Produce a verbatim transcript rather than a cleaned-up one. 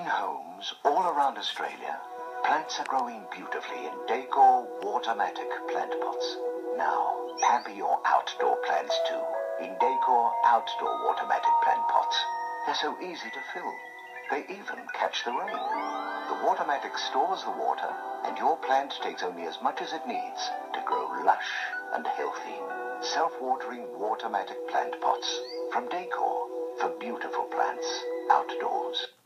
homes all around Australia, plants are growing beautifully in Decor Watermatic plant pots. Now, pamper your outdoor plants too in Decor Outdoor Watermatic plant pots. They're so easy to fill. They even catch the rain. The Watermatic stores the water, and your plant takes only as much as it needs to grow lush and healthy. Self-watering Watermatic plant pots from Decor for beautiful plants outdoors.